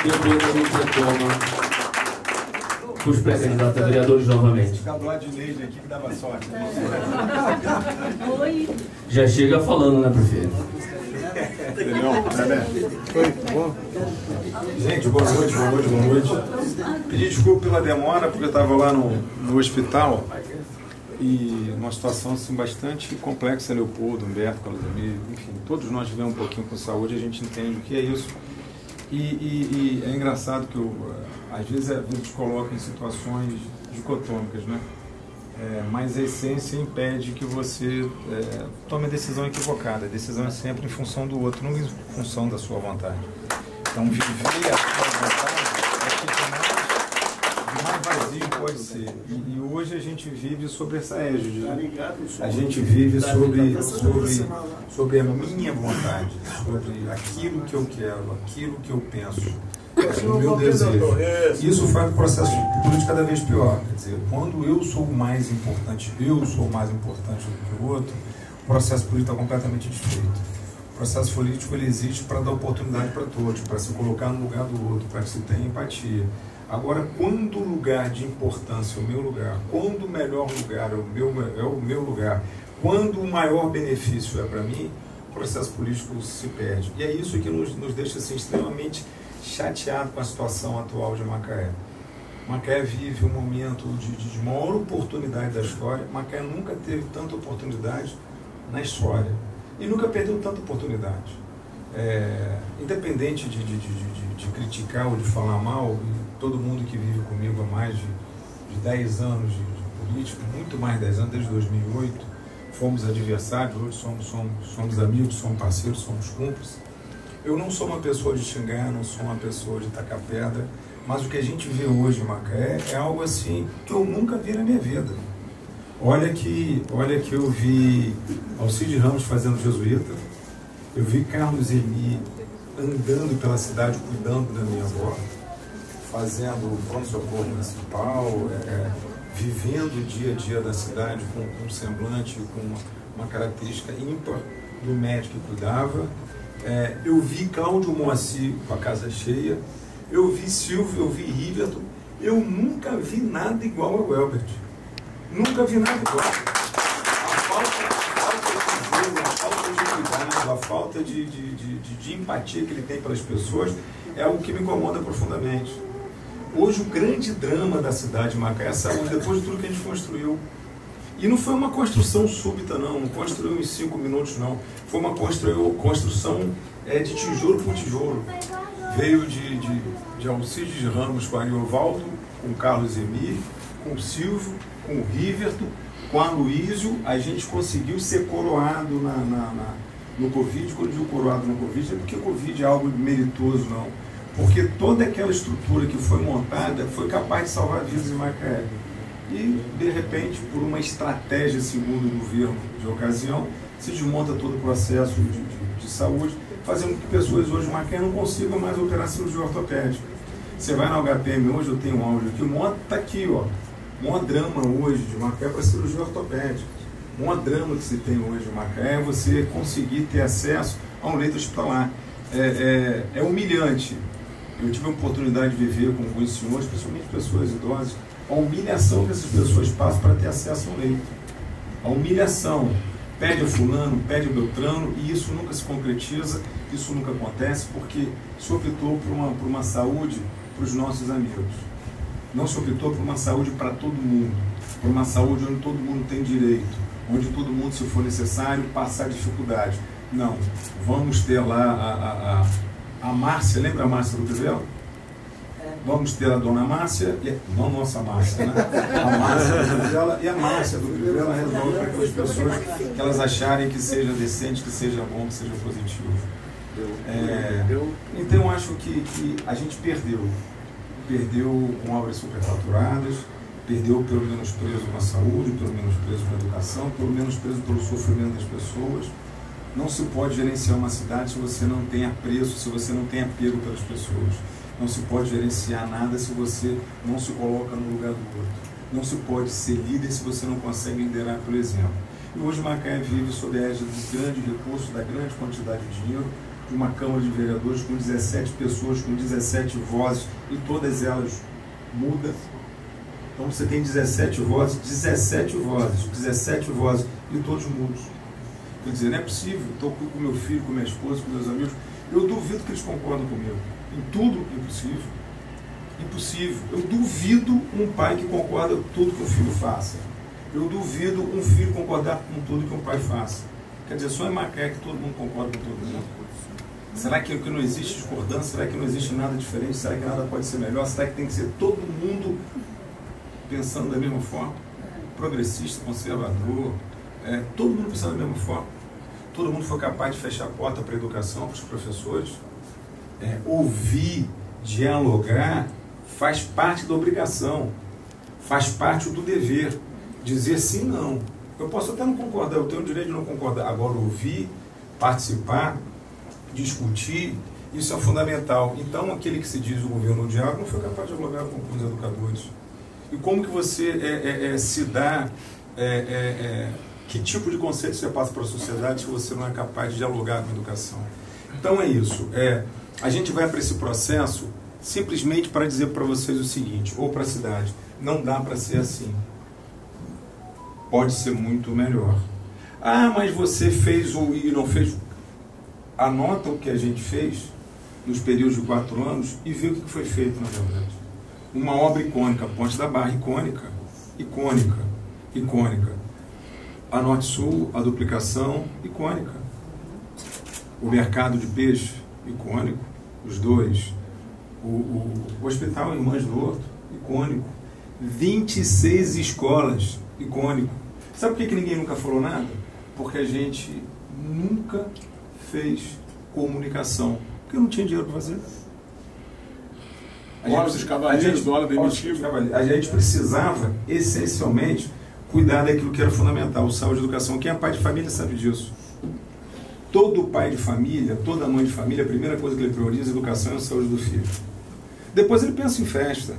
Depois a gente retoma os pré-candidatos a vereadores novamente. Ficar do lado de Inês aqui que dava sorte. Oi. Já chega falando, né, prefeito? Gente, boa noite. Pedi desculpa pela demora, porque eu estava lá no hospital e numa situação assim, bastante complexa, Leopoldo, Humberto, Carlos Emílio, enfim, todos nós vivemos um pouquinho com saúde, a gente entende o que é isso. E é engraçado que às vezes a gente coloca em situações dicotômicas, né? Mas a essência impede que você tome a decisão equivocada. A decisão é sempre em função do outro, não em função da sua vontade. Então, viver a sua vontade é o que mais vazio pode ser. E hoje a gente vive sobre essa égide. A gente vive sobre a minha vontade, sobre aquilo que eu quero, aquilo que eu penso. O meu desejo. Isso faz o processo político cada vez pior. Quer dizer, quando eu sou mais importante do que o outro, o processo político está completamente desfeito. O processo político ele existe para dar oportunidade para todos, para se colocar no lugar do outro, para que se tenha empatia. Agora, quando o lugar de importância é o meu lugar, quando o melhor lugar é o meu lugar, quando o maior benefício é para mim, o processo político se perde. E é isso que nos deixa assim, extremamente chateado com a situação atual de Macaé. Macaé vive um momento de maior oportunidade da história. Macaé nunca teve tanta oportunidade na história e nunca perdeu tanta oportunidade. Independente de criticar ou de falar mal, e todo mundo que vive comigo há mais de 10 anos de política, muito mais de 10 anos, desde 2008, fomos adversários, hoje somos amigos, somos parceiros, somos cúmplices. Eu não sou uma pessoa de xingar, não sou uma pessoa de tacar pedra, mas o que a gente vê hoje em Macaé é algo assim que eu nunca vi na minha vida. Olha que eu vi Alcide Ramos fazendo jesuíta, eu vi Carlos Emi andando pela cidade, cuidando da minha avó, fazendo pronto-socorro municipal, vivendo o dia a dia da cidade com um semblante, com uma característica ímpar do médico que cuidava. Eu vi Cláudio Moacir com a casa cheia, eu vi Silvio, eu vi Riverton, eu nunca vi nada igual ao Elbert. Nunca vi nada igual. A falta de cuidado, a falta de empatia que ele tem pelas pessoas é algo que me incomoda profundamente. Hoje o grande drama da cidade de Macaé é a saúde, depois de tudo que a gente construiu. E não foi uma construção súbita, não construiu em 5 minutos, não. Foi uma construção de tijolo por tijolo. Veio de Alcides Ramos com Ariovaldo, com Carlos Emi, com Silvio, com o Riverton, com a Aloísio. A gente conseguiu ser coroado no Covid. Quando eu digo coroado no Covid, é porque Covid é algo meritoso, não. Porque toda aquela estrutura que foi montada foi capaz de salvar vidas em Macaé. E, de repente, por uma estratégia, segundo o governo de ocasião, se desmonta todo o processo de saúde, fazendo com que pessoas hoje em Macaé não consigam mais operar cirurgia ortopédica. Você vai na HPM hoje, eu tenho um áudio aqui, o maior está aqui, ó. O maior drama hoje de Macaé para cirurgia ortopédica. O maior drama que se tem hoje em Macaé é você conseguir ter acesso a um leito hospitalar. É humilhante. Eu tive a oportunidade de viver com alguns senhores, principalmente pessoas idosas, a humilhação que essas pessoas passam para ter acesso ao leito. A humilhação. Pede a fulano, pede a Beltrano, e isso nunca se concretiza, isso nunca acontece, porque se optou por uma saúde para os nossos amigos. Não se optou por uma saúde para todo mundo, por uma saúde onde todo mundo tem direito, onde todo mundo, se for necessário, passar dificuldade. Não. Vamos ter lá a Márcia, lembra a Márcia do Crivella? Vamos ter a dona Márcia, não nossa Márcia, né? A Márcia do Crivella, e a Márcia do Crivella resolve para aquelas pessoas que elas acharem que seja decente, que seja bom, que seja positivo. Então eu acho que a gente perdeu com obras superfaturadas, perdeu pelo menosprezo na saúde, pelo menosprezo na educação, pelo menosprezo pelo sofrimento das pessoas. Não se pode gerenciar uma cidade se você não tem apreço, se você não tem apego pelas pessoas. Não se pode gerenciar nada se você não se coloca no lugar do outro. Não se pode ser líder se você não consegue liderar pelo exemplo. E hoje Macaé vive sob a égide do grande recurso, da grande quantidade de dinheiro, de uma Câmara de Vereadores com 17 pessoas, com 17 vozes, e todas elas mudam. Então você tem 17 vozes, e todos mudos. Quer dizer, não é possível, estou com meu filho, com minha esposa, com meus amigos, eu duvido que eles concordam comigo. Em tudo, impossível. Impossível. Eu duvido um pai que concorda com tudo que um filho faça. Eu duvido um filho concordar com tudo que um pai faça. Quer dizer, só em Macaé que todo mundo concorda com todo mundo. Será que não existe discordância? Será que não existe nada diferente? Será que nada pode ser melhor? Será que tem que ser todo mundo pensando da mesma forma? Progressista, conservador, todo mundo pensando da mesma forma. Todo mundo foi capaz de fechar a porta para a educação, para os professores. Ouvir, dialogar, faz parte da obrigação, faz parte do dever. Dizer sim, não. Eu posso até não concordar, eu tenho o direito de não concordar. Agora, ouvir, participar, discutir, isso é fundamental. Então, aquele que se diz o governo do diálogo não foi capaz de dialogar com os educadores. E como que você se dá, que tipo de conceito você passa para a sociedade se você não é capaz de dialogar com a educação? Então é isso. A gente vai para esse processo simplesmente para dizer para vocês o seguinte, ou para a cidade, não dá para ser assim. Pode ser muito melhor. Ah, mas você fez e não fez. Anota o que a gente fez nos períodos de 4 anos e vê o que foi feito, na verdade. Uma obra icônica, Ponte da Barra, icônica. A Norte-Sul, a duplicação, icônica. O mercado de peixe, icônico, os dois. O Hospital Irmãs do Horto, icônico. 26 escolas, icônico. Sabe por que ninguém nunca falou nada? Porque a gente nunca fez comunicação. Porque não tinha dinheiro para fazer. A gente precisava, essencialmente, cuidar daquilo que era fundamental, saúde e educação. Quem é pai de família sabe disso. Todo pai de família, toda mãe de família, a primeira coisa que ele prioriza é a educação e a saúde do filho. Depois ele pensa em festa.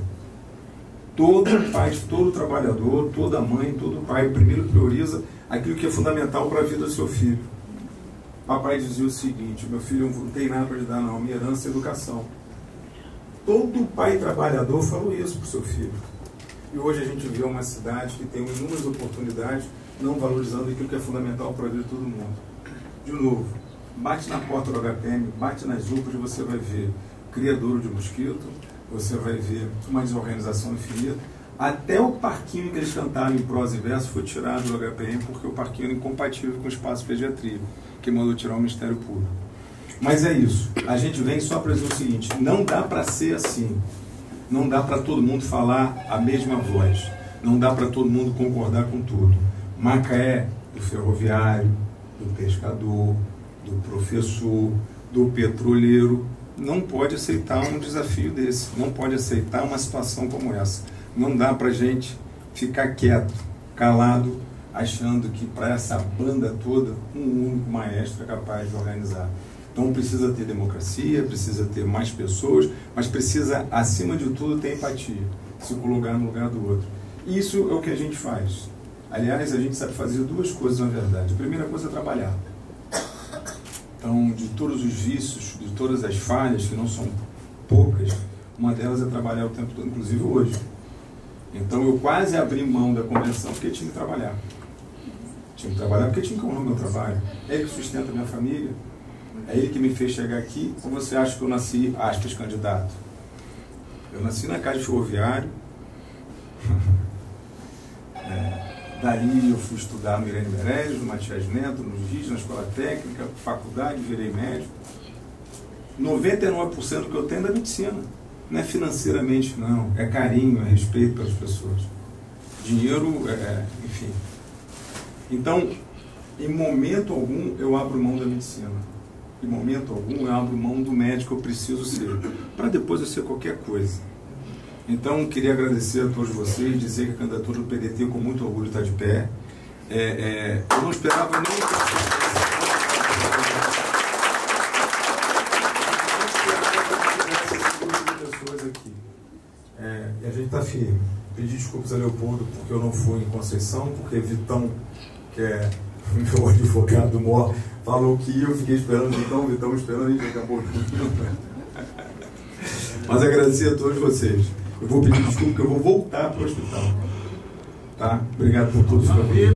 Todo pai, todo trabalhador, toda mãe, todo pai, primeiro prioriza aquilo que é fundamental para a vida do seu filho. Papai dizia o seguinte, meu filho não tem nada para te dar não, minha herança é educação. Todo pai trabalhador falou isso para o seu filho. E hoje a gente vê uma cidade que tem inúmeras oportunidades, não valorizando aquilo que é fundamental para a vida de todo mundo. De novo, bate na porta do HPM, bate nas UPAs e você vai ver criadouro de mosquito, você vai ver uma desorganização infinita. Até o parquinho que eles cantaram em prosa e verso foi tirado do HPM porque o parquinho era incompatível com o espaço de pediatria, que mandou tirar o Ministério Público. Mas é isso. A gente vem só para dizer o seguinte, não dá para ser assim. Não dá para todo mundo falar a mesma voz. Não dá para todo mundo concordar com tudo. Macaé, do ferroviário, do pescador, do professor, do petroleiro, não pode aceitar um desafio desse. Não pode aceitar uma situação como essa. Não dá para a gente ficar quieto, calado, achando que para essa banda toda, um único maestro é capaz de organizar. Então precisa ter democracia, precisa ter mais pessoas, mas precisa, acima de tudo, ter empatia, se colocar no lugar do outro. Isso é o que a gente faz. Aliás, a gente sabe fazer 2 coisas, na verdade. A primeira coisa é trabalhar. Então, de todos os vícios, de todas as falhas, que não são poucas, uma delas é trabalhar o tempo todo, inclusive hoje. Então, eu quase abri mão da convenção porque tinha que trabalhar. Tinha que trabalhar porque tinha que honrar o meu trabalho. É ele que sustenta a minha família. É ele que me fez chegar aqui. Ou você acha que eu nasci, aspas, candidato? Eu nasci na casa de ferroviário. Dali eu fui estudar no Irene Meirelles, no Matias Neto, no GIS, na escola técnica, faculdade, virei médico. 99% do que eu tenho é da medicina. Não é financeiramente, não. É carinho, é respeito pelas pessoas. Dinheiro, enfim. Então, em momento algum, eu abro mão da medicina. Em momento algum, eu abro mão do médico que eu preciso ser. Para depois eu ser qualquer coisa. Então, queria agradecer a todos vocês, dizer que a candidatura do PDT, com muito orgulho, está de pé. Eu não esperava nem pessoas aqui. E a gente está firme. Pedi desculpas a Leopoldo porque eu não fui em Conceição, porque Vitão, que é o meu advogado mor falou que eu fiquei esperando, então estamos esperando, a gente acabou. Mas agradecer a todos vocês. Eu vou pedir desculpa porque eu vou voltar para o hospital. Tá? Obrigado por tudo.